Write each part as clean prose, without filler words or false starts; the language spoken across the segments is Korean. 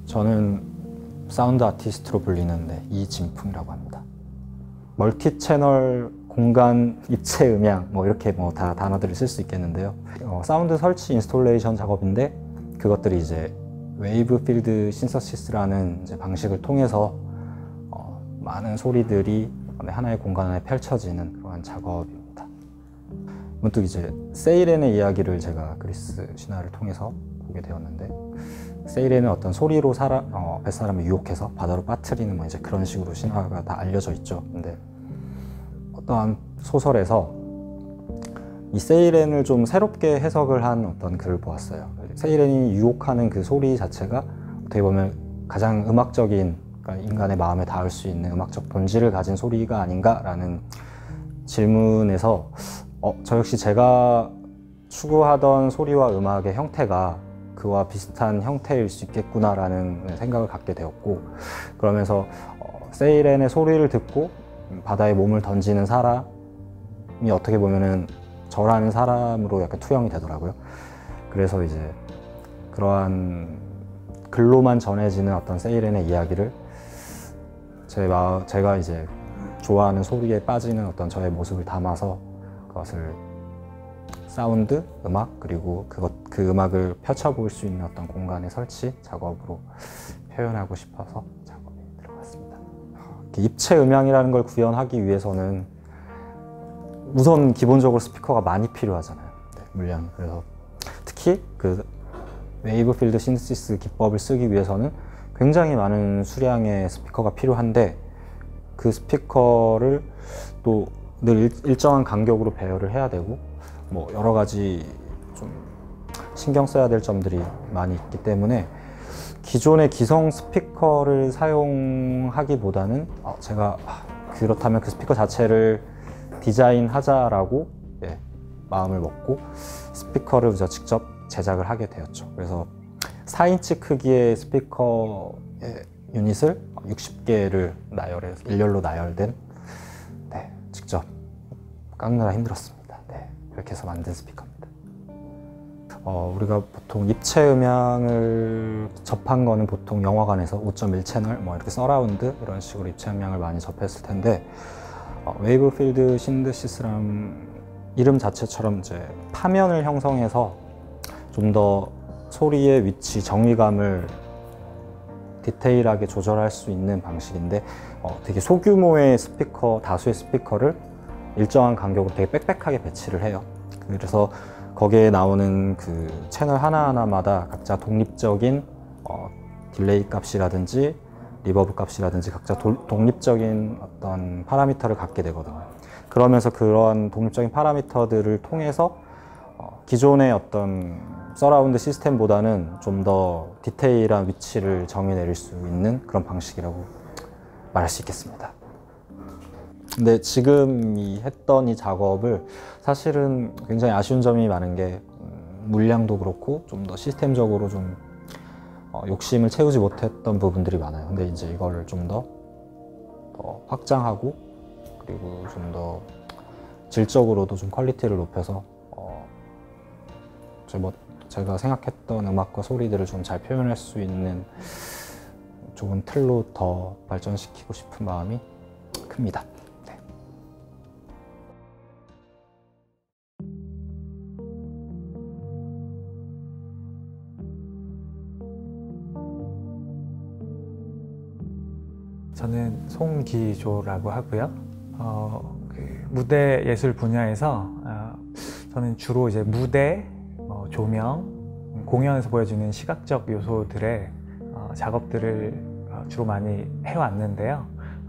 저는 사운드 아티스트로 불리는 이진풍이라고 합니다. 멀티 채널, 공간, 입체 음향 뭐 이렇게 다 단어들을 쓸 수 있겠는데요. 사운드 설치 인스톨레이션 작업인데 그것들이 이제 웨이브 필드 신서시스라는 이제 방식을 통해서 많은 소리들이 하나의 공간 안에 펼쳐지는 그러한 작업입니다. 문득 이제 세이렌의 이야기를 제가 그리스 신화를 통해서 보게 되었는데, 세이렌은 어떤 소리로 뱃사람을 유혹해서 바다로 빠뜨리는 이제 그런 식으로 신화가 다 알려져 있죠. 근데 어떠한 소설에서 이 세이렌을 좀 새롭게 해석을 한 어떤 글을 보았어요. 세이렌이 유혹하는 그 소리 자체가 어떻게 보면 가장 음악적인, 그러니까 인간의 마음에 닿을 수 있는 음악적 본질을 가진 소리가 아닌가라는 질문에서 저 역시 제가 추구하던 소리와 음악의 형태가 그와 비슷한 형태일 수 있겠구나라는 생각을 갖게 되었고, 그러면서 세이렌의 소리를 듣고 바다에 몸을 던지는 사람이 어떻게 보면은 저라는 사람으로 약간 투영이 되더라고요. 그래서 이제 그러한 글로만 전해지는 어떤 세이렌의 이야기를 제가 이제 좋아하는 소리에 빠지는 어떤 저의 모습을 담아서 그것을 사운드, 음악, 그리고 그 음악을 펼쳐볼 수 있는 어떤 공간의 설치 작업으로 표현하고 싶어서 작업에 들어갔습니다. 입체 음향이라는 걸 구현하기 위해서는 우선 기본적으로 스피커가 많이 필요하잖아요. 물량이. 그래서 특히 그 웨이브 필드 신시스 기법을 쓰기 위해서는 굉장히 많은 수량의 스피커가 필요한데, 그 스피커를 또 늘 일정한 간격으로 배열을 해야 되고 여러 가지 좀 신경 써야 될 점들이 많이 있기 때문에 기존의 기성 스피커를 사용하기보다는 제가 그렇다면 그 스피커 자체를 디자인하자라고 마음을 먹고 스피커를 직접 제작을 하게 되었죠. 그래서 4인치 크기의 스피커 유닛을 60개를 일렬로 나열된 직접 깎느라 힘들었습니다. 그렇게 해서 만든 스피커입니다. 우리가 보통 입체 음향을 접한 거는 보통 영화관에서 5.1 채널 이렇게 서라운드 이런 식으로 입체 음향을 많이 접했을 텐데, 웨이브 필드 신시스라는 이름 자체처럼 이제 파면을 형성해서 좀 더 소리의 위치, 정의감을 디테일하게 조절할 수 있는 방식인데, 되게 소규모의 스피커, 다수의 스피커를 일정한 간격으로 되게 빽빽하게 배치를 해요. 그래서 거기에 나오는 그 채널 하나하나마다 각자 독립적인 딜레이 값이라든지 리버브 값이라든지 각자 독립적인 어떤 파라미터를 갖게 되거든요. 그러면서 그러한 독립적인 파라미터들을 통해서 기존의 어떤 서라운드 시스템보다는 좀 더 디테일한 위치를 정의내릴 수 있는 그런 방식이라고 말할 수 있겠습니다. 근데 지금 했던 이 작업을 사실은 굉장히 아쉬운 점이 많은 게 물량도 그렇고 좀 더 시스템적으로 좀 욕심을 채우지 못했던 부분들이 많아요. 근데 이제 이거를 좀 더 확장하고 그리고 좀 더 질적으로도 좀 퀄리티를 높여서 제가 생각했던 음악과 소리들을 좀 잘 표현할 수 있는 좋은 틀로 더 발전시키고 싶은 마음이 큽니다. 저는 송기조라고 하고요. 무대 예술 분야에서 저는 주로 이제 무대, 조명, 공연에서 보여주는 시각적 요소들의 작업들을 주로 많이 해왔는데요.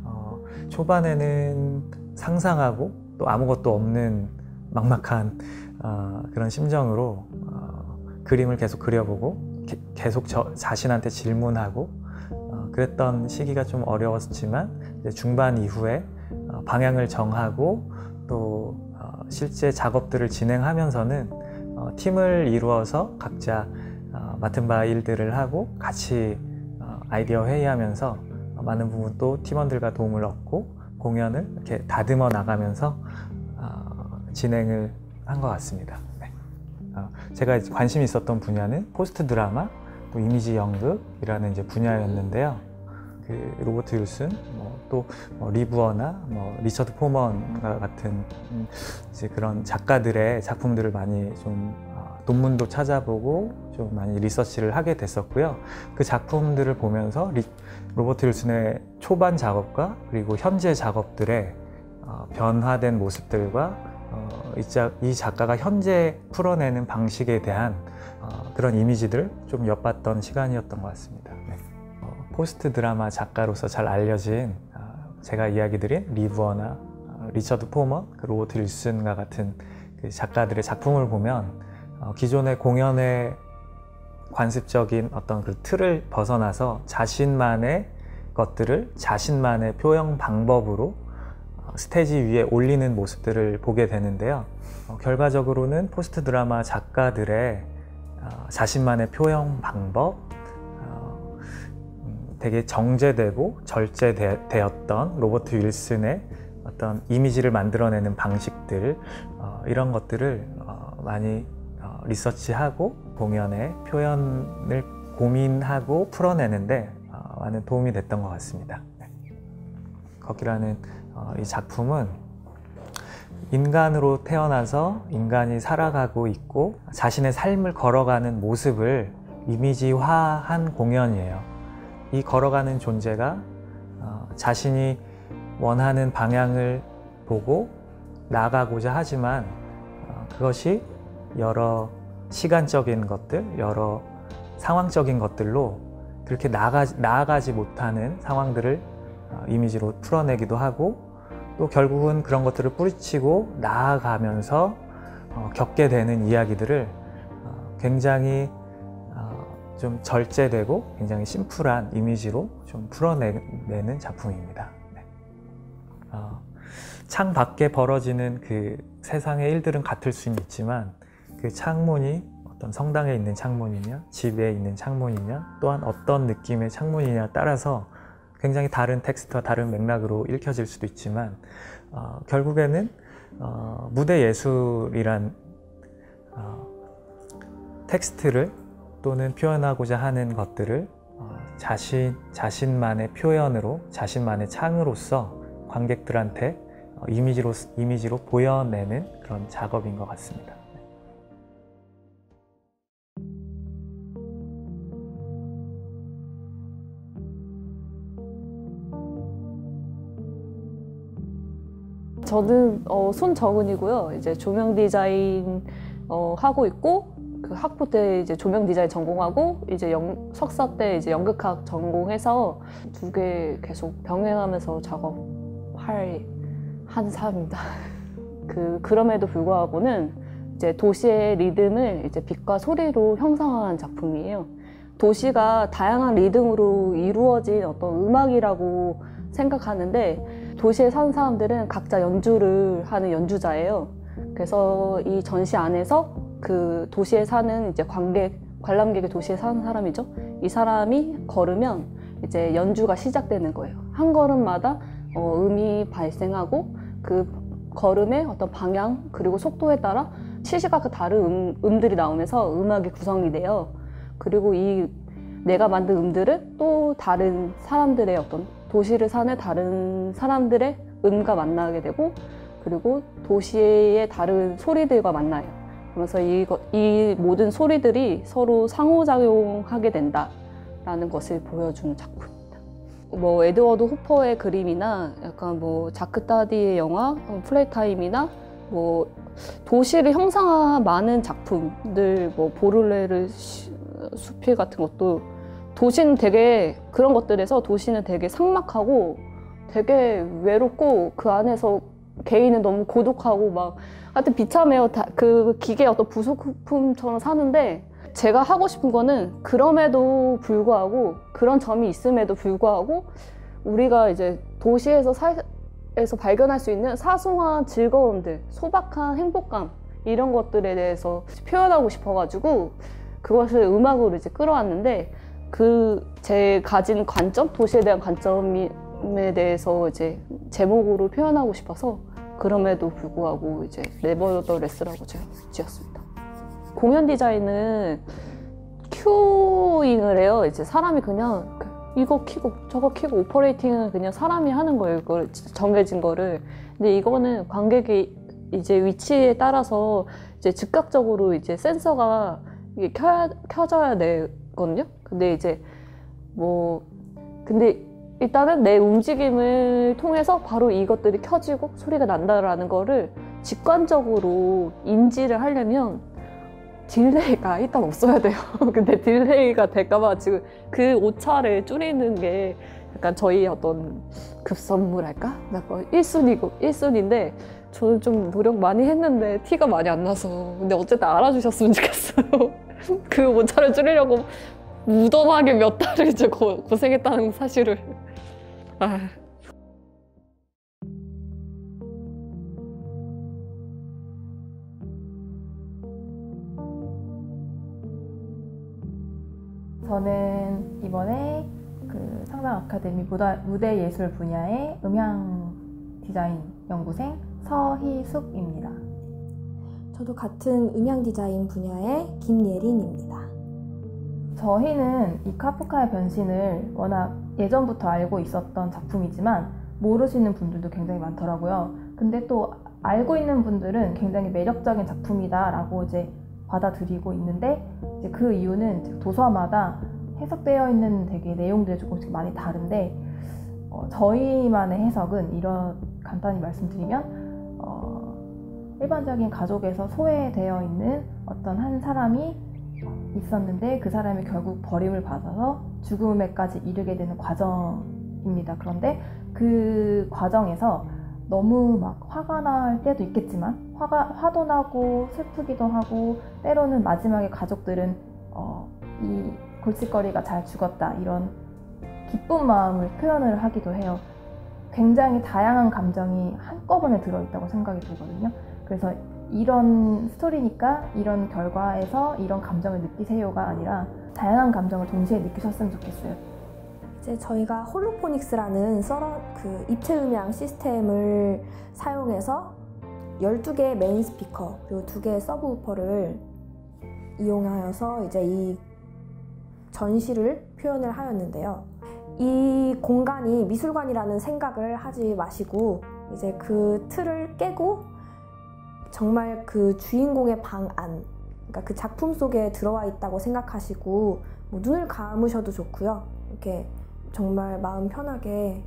초반에는 상상하고 또 아무것도 없는 막막한 그런 심정으로 그림을 계속 그려보고 계속 자신한테 질문하고 그랬던 시기가 좀 어려웠지만 이제 중반 이후에 방향을 정하고 또 실제 작업들을 진행하면서는 팀을 이루어서 각자 맡은 바 일들을 하고 같이 아이디어 회의하면서 많은 부분 또 팀원들과 도움을 얻고 공연을 이렇게 다듬어 나가면서 진행을 한 것 같습니다. 제가 관심이 있었던 분야는 포스트 드라마, 또 이미지 연극이라는 이제 분야였는데요. 그 로버트 윌슨, 또 리브어나 리처드 포먼과 같은 이제 그런 작가들의 작품들을 많이 좀 논문도 찾아보고 좀 많이 리서치를 하게 됐었고요. 그 작품들을 보면서 로버트 윌슨의 초반 작업과 그리고 현재 작업들의 변화된 모습들과 이 작가가 현재 풀어내는 방식에 대한 그런 이미지들을 좀 엿봤던 시간이었던 것 같습니다. 네. 포스트 드라마 작가로서 잘 알려진 제가 이야기 드린 리브어나 리처드 포먼, 로버트 윌슨과 같은 그 작가들의 작품을 보면 기존의 공연의 관습적인 어떤 그 틀을 벗어나서 자신만의 것들을 자신만의 표현 방법으로 스테이지 위에 올리는 모습들을 보게 되는데요. 결과적으로는 포스트 드라마 작가들의 자신만의 표현 방법, 되게 정제되고 절제되었던 로버트 윌슨의 어떤 이미지를 만들어내는 방식들, 이런 것들을 많이 리서치하고 공연의 표현을 고민하고 풀어내는데 많은 도움이 됐던 것 같습니다. 거기라는 이 작품은 인간으로 태어나서 인간이 살아가고 있고 자신의 삶을 걸어가는 모습을 이미지화한 공연이에요. 이 걸어가는 존재가 자신이 원하는 방향을 보고 나아가고자 하지만 그것이 여러 시간적인 것들, 여러 상황적인 것들로 그렇게 나아가지 못하는 상황들을 이미지로 풀어내기도 하고 또 결국은 그런 것들을 뿌리치고 나아가면서 겪게 되는 이야기들을 굉장히 좀 절제되고 굉장히 심플한 이미지로 좀 풀어내는 작품입니다. 네. 창 밖에 벌어지는 그 세상의 일들은 같을 수는 있지만 그 창문이 어떤 성당에 있는 창문이냐, 집에 있는 창문이냐, 또한 어떤 느낌의 창문이냐에 따라서 굉장히 다른 텍스트와 다른 맥락으로 읽혀질 수도 있지만 결국에는 무대 예술이란 텍스트를 또는 표현하고자 하는 것들을 자신만의 표현으로, 자신만의 창으로서 관객들한테 이미지로 보여내는 그런 작업인 것 같습니다. 저는 손정은이고요. 이제 조명 디자인 하고 있고 그 학부 때 이제 조명 디자인 전공하고 이제 석사 때 이제 연극학 전공해서 두 개 계속 병행하면서 하는 사람입니다. 그럼에도 불구하고는 이제 도시의 리듬을 이제 빛과 소리로 형상화한 작품이에요. 도시가 다양한 리듬으로 이루어진 어떤 음악이라고 생각하는데 도시에 사는 사람들은 각자 연주를 하는 연주자예요. 그래서 이 전시 안에서 그 도시에 사는 이제 관람객의 도시에 사는 사람이죠. 이 사람이 걸으면 이제 연주가 시작되는 거예요. 한 걸음마다 음이 발생하고 그 걸음의 어떤 방향 그리고 속도에 따라 시시각각 다른 음들이 나오면서 음악이 구성이 돼요. 그리고 이 내가 만든 음들은 또 다른 사람들의 어떤 도시를 사는 다른 사람들의 음과 만나게 되고 그리고 도시의 다른 소리들과 만나요. 그러면서 이 모든 소리들이 서로 상호작용하게 된다라는 것을 보여주는 작품입니다. 에드워드 호퍼의 그림이나 약간 자크 다디의 영화, 플레이타임이나 도시를 형상화한 많은 작품들, 보를레르 수필 같은 것도 도시는 되게 그런 것들에서 도시는 되게 삭막하고 되게 외롭고 그 안에서 개인은 너무 고독하고 하여튼 비참해요. 그 기계의 어떤 부속품처럼 사는데 제가 하고 싶은 거는 그럼에도 불구하고 그런 점이 있음에도 불구하고 우리가 이제 도시에서 발견할 수 있는 사소한 즐거움들, 소박한 행복감 이런 것들에 대해서 표현하고 싶어가지고 그것을 음악으로 이제 끌어왔는데 제 가진 관점, 도시에 대한 관점에 대해서 이제 제목으로 표현하고 싶어서 그럼에도 불구하고 이제 네버더레스라고 제가 지었습니다. 공연 디자인은 큐잉을 해요. 이제 사람이 그냥 이거 키고 저거 키고 오퍼레이팅은 그냥 사람이 하는 거예요. 이걸 정해진 거를. 근데 이거는 관객이 이제 위치에 따라서 이제 즉각적으로 이제 센서가 이게 켜져야 되거든요. 근데 이제 근데 일단은 내 움직임을 통해서 바로 이것들이 켜지고 소리가 난다라는 거를 직관적으로 인지를 하려면 딜레이가 일단 없어야 돼요. 근데 딜레이가 될까봐 지금 그 오차를 줄이는 게 약간 저희 어떤 급선무랄까? 약간 1순위인데 저는 좀 노력 많이 했는데 티가 많이 안 나서. 근데 어쨌든 알아주셨으면 좋겠어요. 그 오차를 줄이려고 무던하게 몇 달을 이제 고생했다는 사실을. 저는 이번에 그 상당 아카데미 무대 예술 분야의 음향 디자인 연구생 서희숙입니다. 저도 같은 음향 디자인 분야의 김예린입니다. 저희는 이 카프카의 변신을 워낙 예전부터 알고 있었던 작품이지만 모르시는 분들도 굉장히 많더라고요. 근데 또 알고 있는 분들은 굉장히 매력적인 작품이다라고 이제 받아들이고 있는데, 이제 그 이유는 도서마다 해석되어 있는 되게 내용들이 조금씩 많이 다른데, 저희만의 해석은 간단히 말씀드리면 일반적인 가족에서 소외되어 있는 어떤 한 사람이 있었는데 그 사람이 결국 버림을 받아서 죽음에까지 이르게 되는 과정입니다. 그런데 그 과정에서 너무 막 화가 날 때도 있겠지만 화도 나고 슬프기도 하고, 때로는 마지막에 가족들은 이 골칫거리가 잘 죽었다 이런 기쁜 마음을 표현을 하기도 해요. 굉장히 다양한 감정이 한꺼번에 들어있다고 생각이 들거든요. 그래서 이런 스토리니까 이런 결과에서 이런 감정을 느끼세요가 아니라 다양한 감정을 동시에 느끼셨으면 좋겠어요. 이제 저희가 홀로포닉스라는 입체 음향 시스템을 사용해서 12개의 메인 스피커 그리고 2개의 서브우퍼를 이용하여서 이제 이 전시를 표현을 하였는데요. 이 공간이 미술관이라는 생각을 하지 마시고 이제 그 틀을 깨고 정말 그 주인공의 방 안, 그러니까 그 작품 속에 들어와 있다고 생각하시고 눈을 감으셔도 좋고요. 이렇게 정말 마음 편하게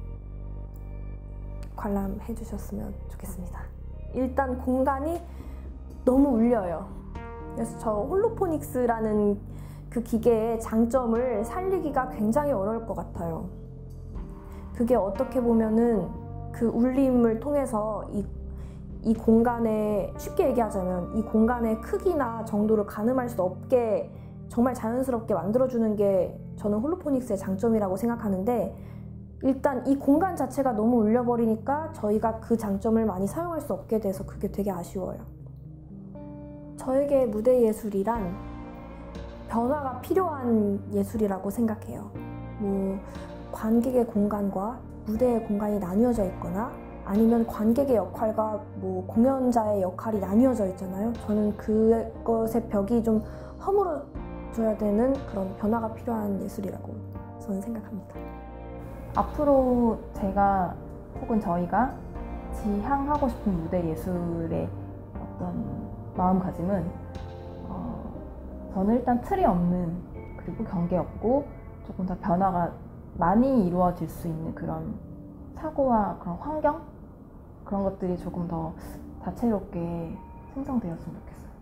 관람해 주셨으면 좋겠습니다. 일단 공간이 너무 울려요. 그래서 저 홀로포닉스라는 그 기계의 장점을 살리기가 굉장히 어려울 것 같아요. 그게 어떻게 보면은 그 울림을 통해서 이 공간에, 쉽게 얘기하자면 이 공간의 크기나 정도를 가늠할 수 없게 정말 자연스럽게 만들어주는 게 저는 홀로포닉스의 장점이라고 생각하는데, 일단 이 공간 자체가 너무 울려버리니까 저희가 그 장점을 많이 사용할 수 없게 돼서 그게 되게 아쉬워요. 저에게 무대 예술이란 변화가 필요한 예술이라고 생각해요. 관객의 공간과 무대의 공간이 나뉘어져 있거나 아니면 관객의 역할과 공연자의 역할이 나뉘어져 있잖아요. 저는 그것의 벽이 좀 허물어져야 되는 그런 변화가 필요한 예술이라고 저는 생각합니다. 앞으로 제가 혹은 저희가 지향하고 싶은 무대 예술의 어떤 마음가짐은 저는 일단 틀이 없는, 그리고 경계 없고 조금 더 변화가 많이 이루어질 수 있는 그런 사고와 그런 환경? 그런 것들이 조금 더 다채롭게 생성되었으면 좋겠어요.